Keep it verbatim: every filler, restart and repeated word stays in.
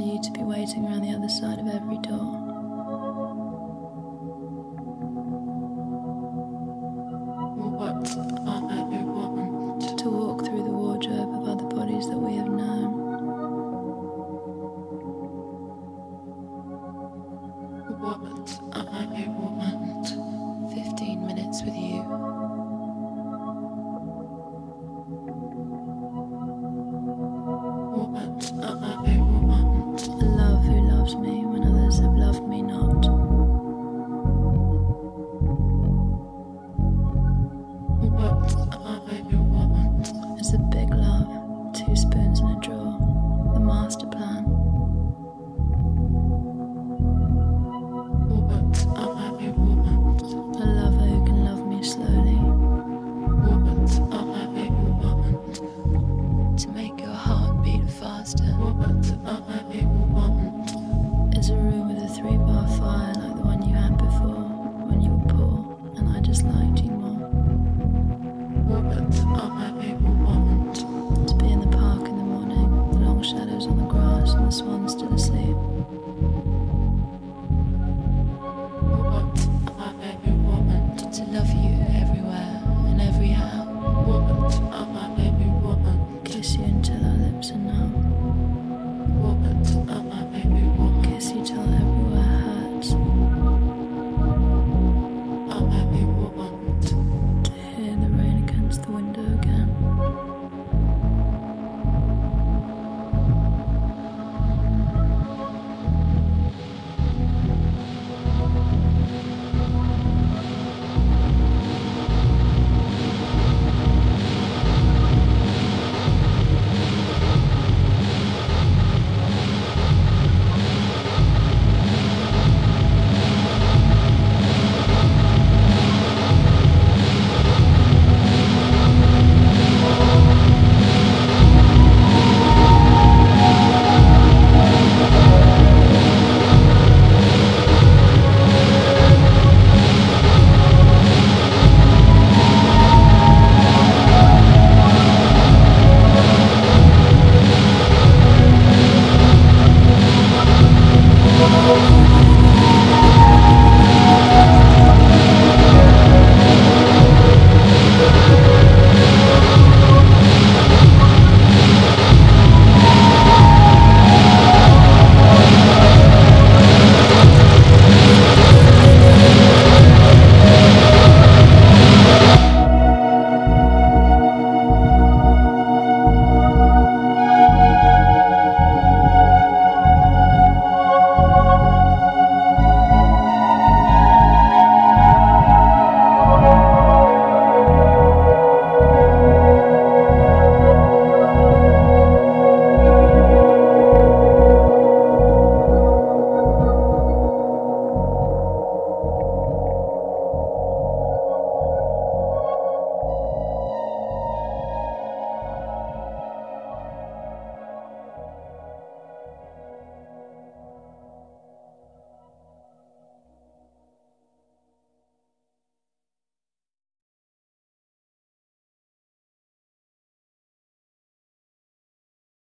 you to be waiting around the other side of every door. What I want. To walk through the wardrobe of other bodies that we have known. What I want. Fifteen minutes with you. What I want. A love who loves me when others have loved me not. What I want. It's a big love, two spoons in a drawer, the master plan. What I want. A lover who can love me slowly. What I want. To make your heart beat faster. What I want.